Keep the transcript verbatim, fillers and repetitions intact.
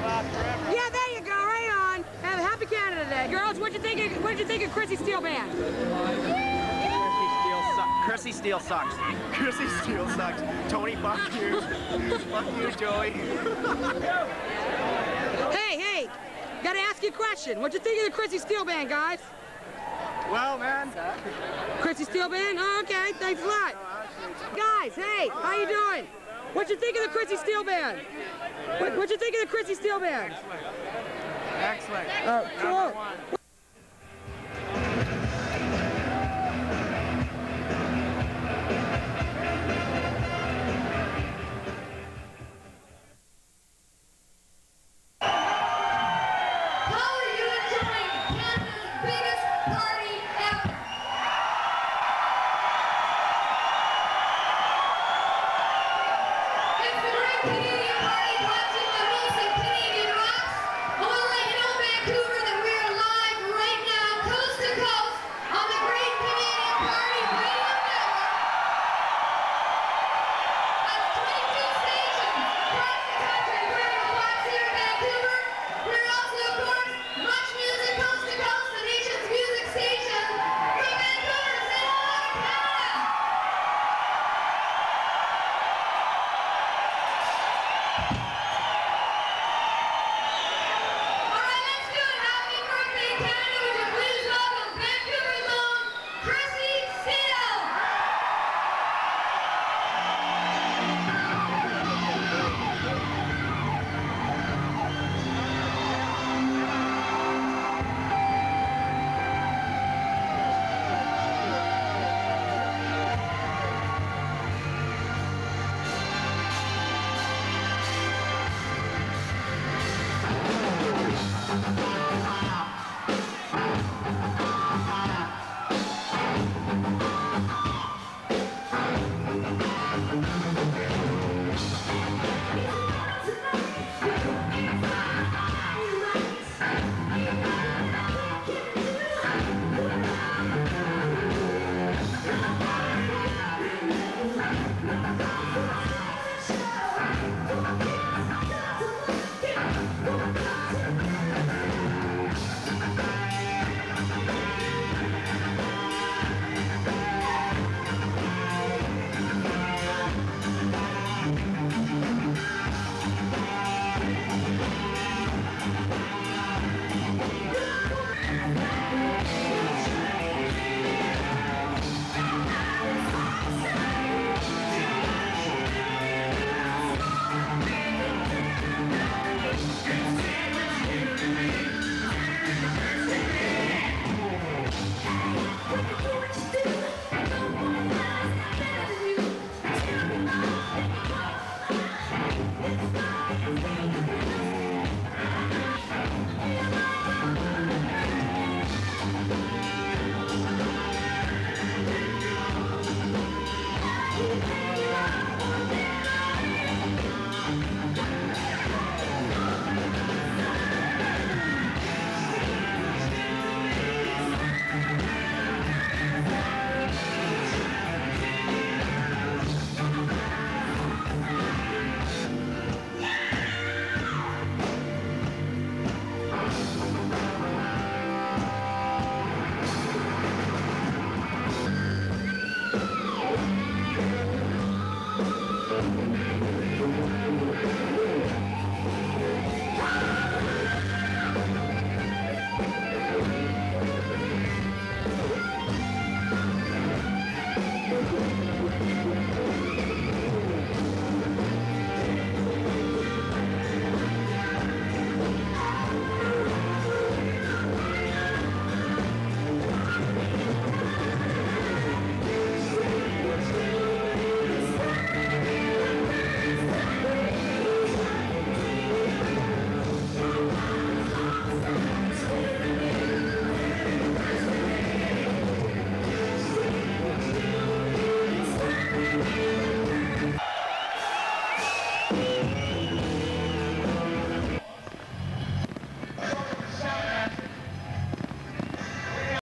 Yeah, there you go, right on. Have a happy Canada Day. Girls, what'd you think of, what'd you think of Chrissy Steele Band? Chrissy Steele sucks. Chrissy Steele sucks. Tony, fuck you. Fuck you, Joey. Hey, hey, gotta ask you a question. What'd you think of the Chrissy Steele Band, guys? Well, man. Chrissy Steele Band? Oh, okay, thanks a lot. Guys, hey, how you doing? What'd you think of the Chrissy Steele Band? What, what'd you think of the Chrissy Steele Band? Excellent. Uh, cool.